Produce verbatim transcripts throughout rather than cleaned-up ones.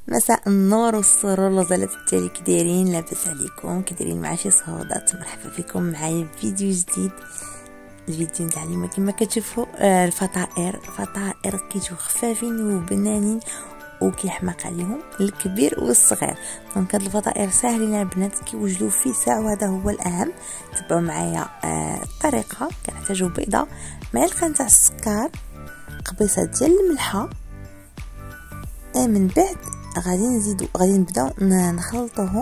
مساء النور والسرور لازالت التالي كي دايرين؟ لاباس عليكم؟ كي دايرين مع شي صهودات؟ مرحبا بكم معايا في فيديو جديد. الفيديو نتاع اليوم كما كتشوفوا الفطائر فطائر كيجيو خفافين وبنانين وكيحماق عليهم الكبير والصغير. دونك هاد الفطائر ساهلين البنات كيوجدوا في ساعه، وهذا هو الاهم. تبعوا معايا آه الطريقه. كنحتاجوا بيضه، معلقه نتاع السكر، قبيصه ديال الملحه. من بعد غادي نزيدو غادي نبداو نخلطوهم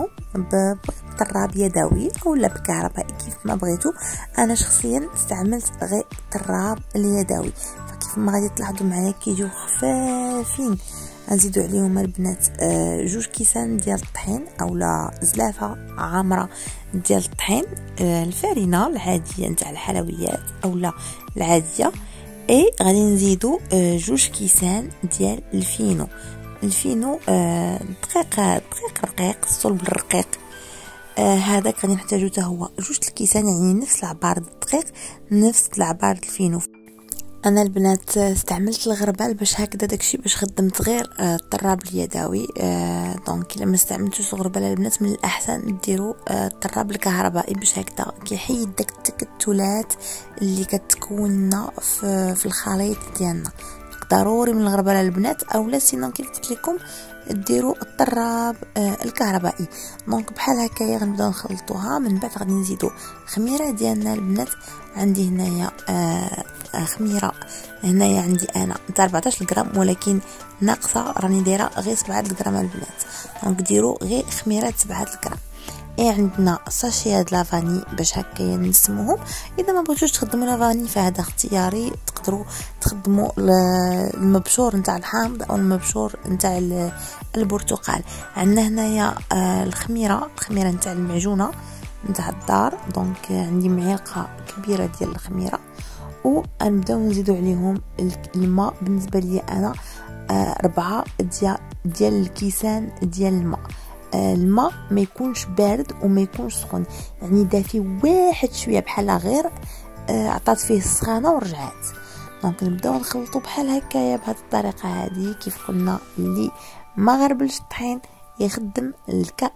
بطراب يدوي اولا بكهربائي كيف ما بغيتو. انا شخصيا استعملت غير الطراب اليدوي، فكيف ما غادي تلاحظوا معايا كيجيو خفافين. نزيدو عليهم البنات آه جوج كيسان ديال الطحين اولا زلافه عامره ديال الطحين، آه الفارينه العاديه نتاع الحلويات اولا العاديه. اي غادي نزيدو آه جوج كيسان ديال الفينو. الفينو آه دقيق دقيق رقيق، الصلب الرقيق آه هذاك غادي نحتاجو حتى هو جوج الكيسان، يعني نفس العبار الدقيق نفس العبار الفينو. انا البنات استعملت الغربال باش هكذا داكشي باش خدمت غير آه الطراب اليدوي. آه دونك الا ما استعملتوش الغربال البنات من الاحسن ديروا آه الطراب الكهربائي باش هكذا كيحيد داك التكتلات اللي كتكون في, في الخليط ديالنا. ضروري من الغربال البنات اولا سينون كيف قلت لكم ديروا الطراب آه الكهربائي. دونك بحال هكايا غنبداو نخلطوها. من بعد غادي نزيدو خميره ديالنا البنات. عندي هنايا آه خميره هنايا عندي انا نتاع أربعطاش غرام، ولكن ناقصه راني دايره غير سبعة غرام البنات. دونك ديروا غير خميره سبعة غرام. اي عندنا ساشيات لافاني باش هكايا نسموهم. اذا ما بغيتوش تخدموا لافاني فهذا اختياري، تقدروا تخدموا المبشور نتاع الحامض او المبشور نتاع البرتقال. عندنا هنايا الخميره الخميره نتاع المعجونه نتاع الدار. دونك عندي معلقه كبيره ديال الخميره، ونبداو نزيدوا عليهم الماء. بالنسبه لي انا أربعة ديال ديال الكيسان ديال الماء. الماء ما يكونش بارد وما يكونش سخون، يعني دافي واحد شويه بحال غير عطات فيه السخانه ورجعات. دونك نبداو نخلطوا بحال هكايا بهذه الطريقه هذه. كيف قلنا اللي ما غربلش الطحين يخدم الك...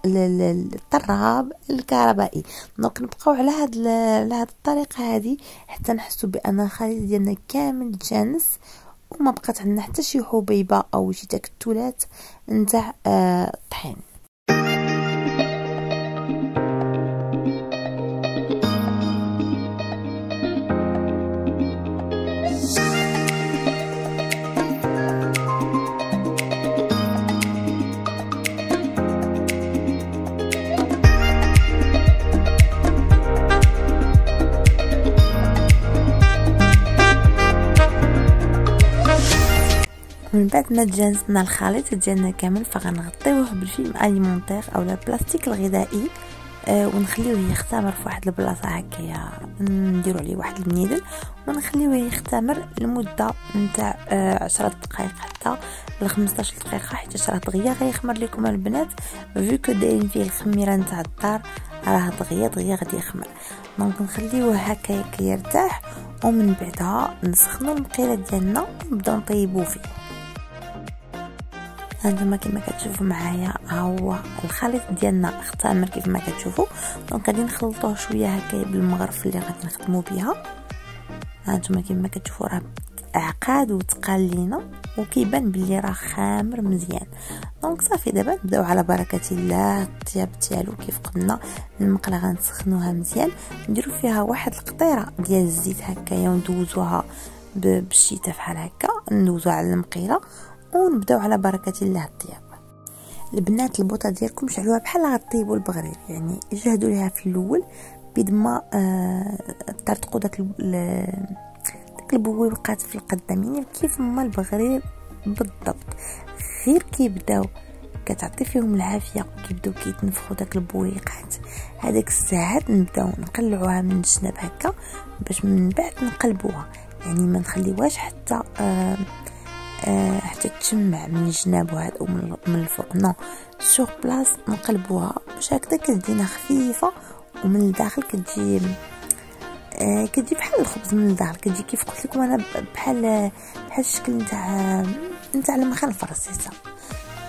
الطراب الكهربائي. دونك نبقاو على هاد ال... على هاد الطريقه هذه حتى نحسوا بان الخليط ديالنا كامل تجانس وما بقات عندنا حتى شي حبيبه او شي تكتلات نتاع آه الطحين. من بعد ما تجانسنا الخليط ديالنا كامل فغنغطيوه بالفيلم اليمونتير اولا البلاستيك الغذائي آه ونخليوه يختمر في واحد البلاصه هكايا. نديروا عليه واحد المنيدل ونخليوه يختمر لمده نتاع آه عشرة دقائق حتى ل خمسطاش دقيقه، حيت راه دغيا غيخمر لكم البنات فيو كو دايرين فيه الخميره نتاع الدار، راه دغيا دغيا غادي يخمر. دونك نخليوه هكايا كيرتاح، ومن بعدها نسخنوا المقيله ديالنا ونبداو نطيبوه فيه. هانتوما كما كتشوفوا معايا ها هو الخليط ديالنا اختمر كيف ما كتشوفوا. دونك غادي نخلطوه شويه هكايا بالمغرف اللي غادي نخدموا بها. هانتوما كما كتشوفوا راه عقاد وتقال لينا وكيبان بلي راه خامر مزيان. دونك صافي دابا نبداو على بركه الله. الطياب ديالو كيف قلنا المقله غنسخنوها مزيان، نديروا فيها واحد القطيره ديال الزيت هكايا وندوزوها بالشيته بحال هكا، ندوزوها على المقيله ونبداو على بركه الله الطياب. البنات البوطه ديالكم شعلوها بحال غطيبوا البغرير، يعني جهدوا ليها في الاول بيد ما آه ترتقوا داك داك البويبقات في القدام، يعني كيف ما البغرير بالضبط. غير كيبداو كتعطي فيهم العافيه كيبداو كيتنفخوا داك البويقات، هذاك الساعات نبداو نقلعوها من الجناب هكا باش من بعد نقلبوها، يعني ما نخليوهاش حتى آه أه حتى تشمع من الجناب وهذا ومن الفوق. نو سور بلاص نقلبوها باش هكذا كتجينا خفيفه ومن الداخل كتجي أه كتجي بحال الخبز من الداخل، كتجي كيف قلت لكم انا بحال بحال الشكل نتاع نتاع المخن الفرنسيسه.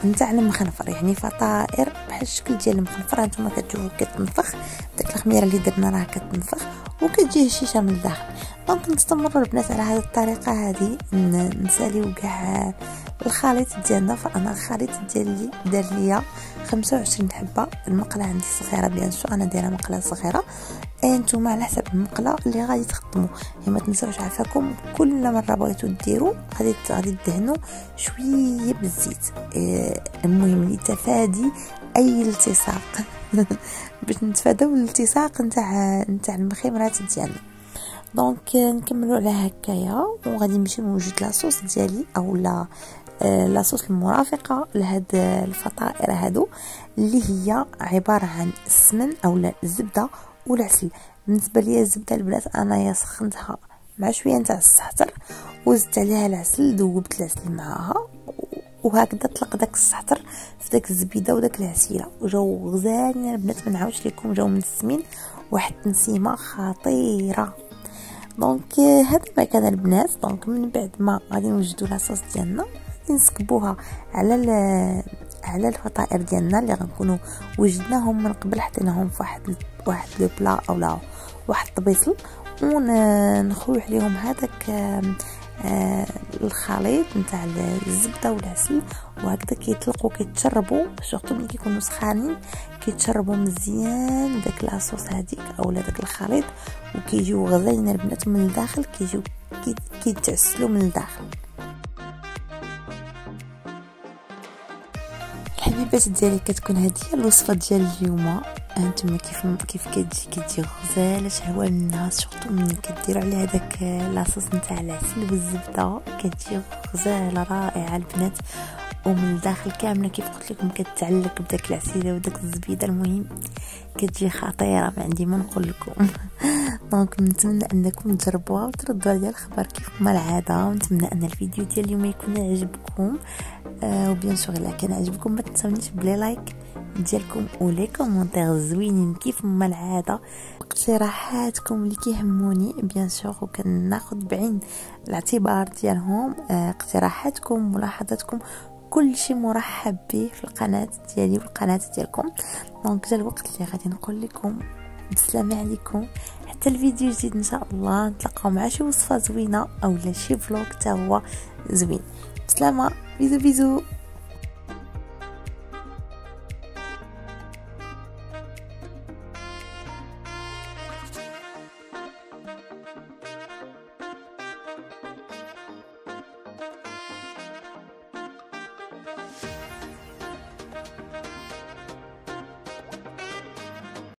نتاع المخنفر، يعني فطائر بحال الشكل ديال المخنفر. هانتوما كتشوفوا كتنفخ داك الخميره اللي درنا راه كتنفخ وكتجي هشيشه من الداخل. دونك نستمروا البنات على هذه الطريقه هذه، نساليو كاع الخليط ديالنا. فانا الخليط ديالي دار ليا خمسة وعشرين حبه. المقله عندي صغيره بيان سو، انا دايره مقله صغيره. انتم على حسب المقله اللي غادي تخدموا، يعني ما تنساوش عافاكم كل مره بغيتو ديروا غادي غادي تدهنوا شويه بالزيت. اه المهم لتفادي اي التصاق باش نتفاداو الالتصاق نتاع نتاع المخيمرات ديالنا. دونك نكملوا على هكايا، وغادي نمشي نوجد لاصوص ديالي او لا لاصوص المرافقه لهاد الفطائر هادو، اللي هي عباره عن السمن او الزبده والعسل. بالنسبه ليا الزبده البنات انا سخنتها مع شويه نتاع السحتر وزدت عليها العسل، ذوبت العسل معاها وهكذا طلق داك السحتر في داك الزبيده وداك العسيله وجاو غزالين البنات. ما نعاودش لكم جاو منسمين واحد التنسيمه خطيره. دونك هذا ما كان البنات. دونك من بعد ما غادي نوجدوا لاصوص ديالنا نسكبوها على على الفطائر ديالنا اللي غنكونوا وجدناهم من قبل، حطيناهم في واحد واحد لو بلا اولا واحد الطبيصل، ونخوي عليهم هذاك آه الخليط نتاع الزبده والعسل، وهكذا كيطلقوا كيتشربوا سورتو ملي كيكونوا سخانين كيتشربوا مزيان داك لاصوص هذيك اولا داك الخليط، وكيجيو غزالين البنات من الداخل، كيجيو كيتعسلوا من الداخل. الحبيبات ديالي كتكون هذه هي الوصفه ديال اليوم. هانتوما كيف كيف كتجي كتجي غزاله شهوه الناس، سورتو ملي كديروا عليها داك لاصوص نتاع العسل والزبده كتجي غزاله رائعه البنات، ومن الداخل كامله كيف قلت لكم كتعلق بداك العسيله وداك الزبيده. المهم كتجي خطيره، ما عندي ما نقول لكم. دونك نتمنى انكم تجربوها وتردوا عليا الخبر كيف ما العاده، ونتمنى ان الفيديو ديال اليوم يكون عجبكم. آه وبيان سور الا كان عجبكم ما تنساونيش بلي لايك ديالكم ولي كومونتير زوينين كيف ما العاده، اقتراحاتكم اللي كيهموني بيان سور، وكناخذ بعين الاعتبار ديالهم. آه اقتراحاتكم ملاحظاتكم كل شيء مرحب به في القناه ديالي والقناه ديالكم. دونك جا الوقت اللي غادي نقول لكم بسلامه عليكم حتى الفيديو جديد ان شاء الله، نتلاقاو مع شي وصفه زوينه اولا شي فلوق حتى هو زوين. بسلامه، بيزو بيزو.